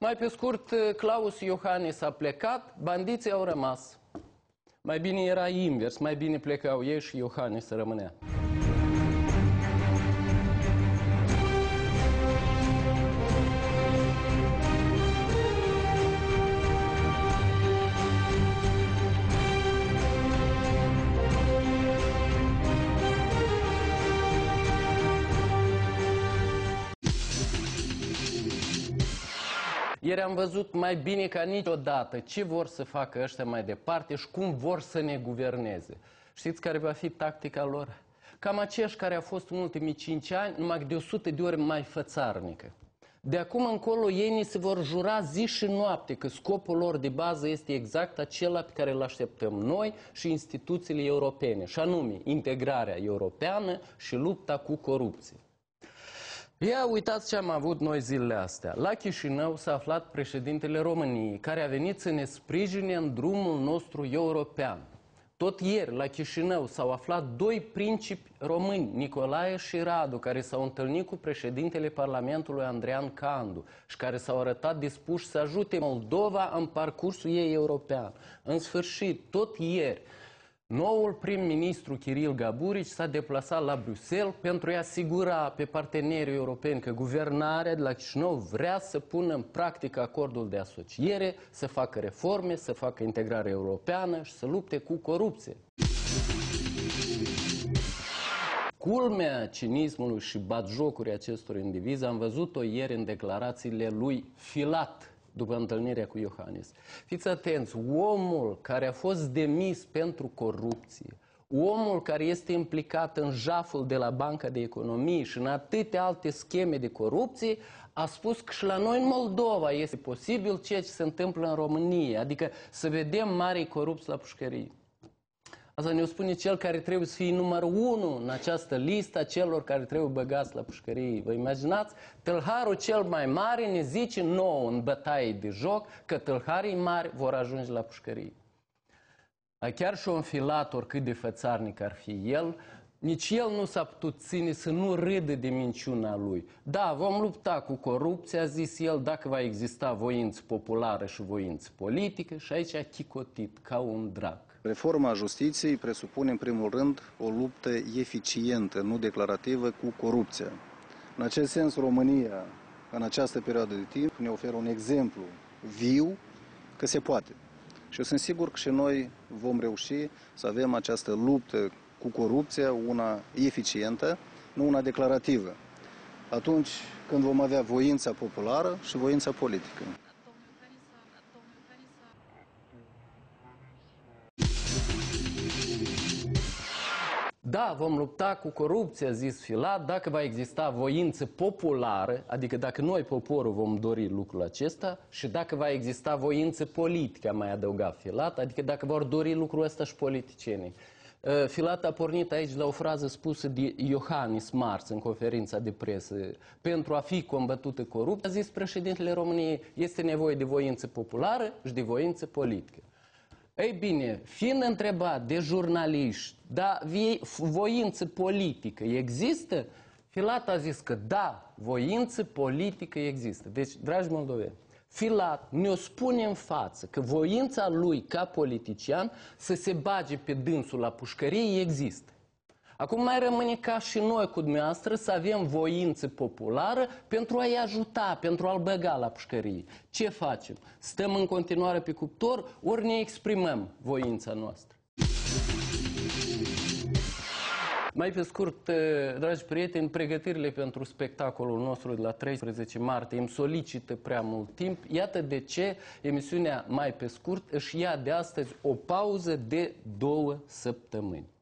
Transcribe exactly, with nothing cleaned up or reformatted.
Mai pe scurt, Klaus Iohannis a plecat, bandiții au rămas. Mai bine era invers, mai bine plecau ei și Iohannis rămânea. Ieri am văzut mai bine ca niciodată ce vor să facă ăștia mai departe și cum vor să ne guverneze. Știți care va fi tactica lor? Cam aceeași care a fost în ultimii cinci ani, numai de o sută de ori mai fățarnică. De acum încolo ei ni se vor jura zi și noapte că scopul lor de bază este exact acela pe care îl așteptăm noi și instituțiile europene, și anume integrarea europeană și lupta cu corupție. Ia uitați ce am avut noi zilele astea. La Chișinău s-a aflat președintele României, care a venit să ne sprijine în drumul nostru european. Tot ieri, la Chișinău, s-au aflat doi principi români, Nicolae și Radu, care s-au întâlnit cu președintele Parlamentului Andrean Candu și care s-au arătat dispuși să ajute Moldova în parcursul ei european. În sfârșit, tot ieri, noul prim-ministru Kiril Gaburici s-a deplasat la Bruxelles pentru a asigura pe partenerii europeni că guvernarea de la Chișinău vrea să pună în practică acordul de asociere, să facă reforme, să facă integrare europeană și să lupte cu corupție. Culmea cinismului și batjocurii acestor indivizi am văzut-o ieri în declarațiile lui Filat, după întâlnirea cu Iohannis. Fiți atenți, omul care a fost demis pentru corupție, omul care este implicat în jaful de la Banca de Economie și în atâtea alte scheme de corupție, a spus că și la noi în Moldova este posibil ceea ce se întâmplă în România, adică să vedem mari corupți la pușcărie. Asta ne-o spune cel care trebuie să fie numărul unu în această listă a celor care trebuie băgați la pușcărie. Vă imaginați? Tâlharul cel mai mare ne zice nouă în bătaie de joc că tâlharii mari vor ajunge la pușcărie. Chiar și un Filat, oricât de fățarnic ar fi el, nici el nu s-a putut ține să nu râdă de minciuna lui. Da, vom lupta cu corupția, a zis el, dacă va exista voință populară și voință politică, și aici a chicotit ca un drac. Reforma justiției presupune, în primul rând, o luptă eficientă, nu declarativă, cu corupția. În acest sens, România, în această perioadă de timp, ne oferă un exemplu viu că se poate. Și eu sunt sigur că și noi vom reuși să avem această luptă cu corupția, una eficientă, nu una declarativă, atunci când vom avea voința populară și voința politică. Da, vom lupta cu corupția, a zis Filat, dacă va exista voință populară, adică dacă noi, poporul, vom dori lucrul acesta, și dacă va exista voință politică, a mai adăugat Filat, adică dacă vor dori lucrul ăsta și politicienii. Filat a pornit aici la o frază spusă de Iohannis marți în conferința de presă. Pentru a fi combătută corupția, a zis președintele României, este nevoie de voință populară și de voință politică. Ei bine, fiind întrebat de jurnaliști, da, voință politică există? Filat a zis că da, voință politică există. Deci, dragi moldoveni, Filat ne-o spune în față că voința lui ca politician să se bage pe dânsul la pușcărie există. Acum mai rămâne ca și noi cu dumneavoastră să avem voință populară pentru a-i ajuta, pentru a-l băga la pușcărie. Ce facem? Stăm în continuare pe cuptor, ori ne exprimăm voința noastră? Mai pe scurt, dragi prieteni, pregătirile pentru spectacolul nostru de la treisprezece martie îmi solicită prea mult timp. Iată de ce emisiunea Mai pe scurt își ia de astăzi o pauză de două săptămâni.